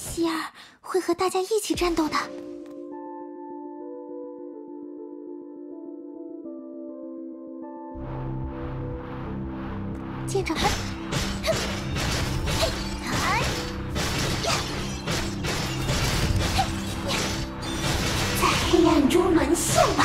希儿会和大家一起战斗的。见着他，在黑暗中沦陷吧！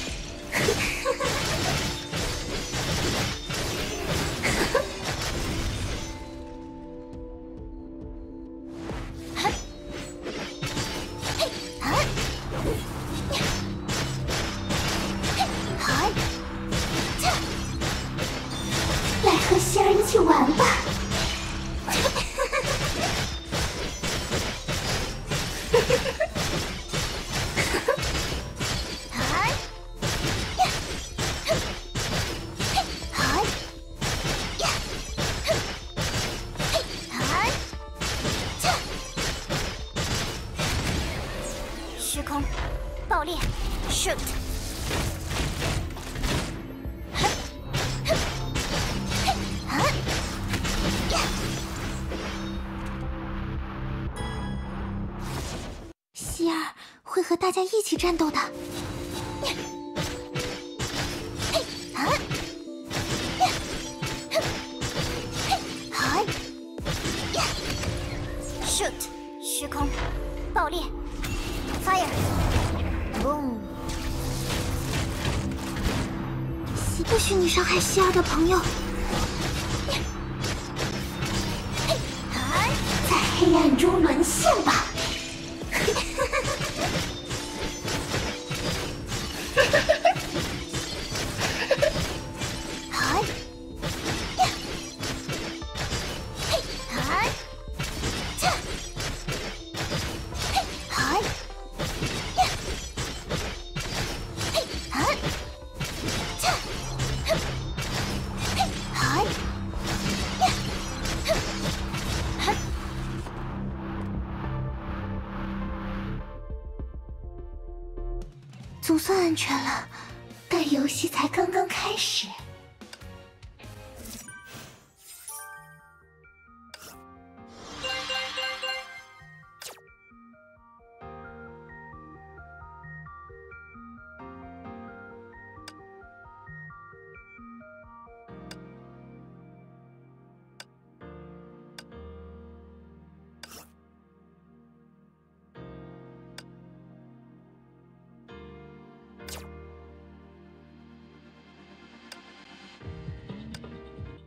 来和希儿一起玩吧！ 虚空爆裂 ，shoot！ 希儿会和大家一起战斗的。 shoot！ 虚空爆裂 ，fire！boom！ 不许你伤害希儿的朋友。在黑暗中沦陷吧！总算安全了，但游戏才刚刚开始。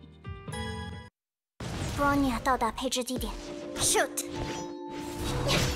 布奥尼亚到达配置地点 ，shoot！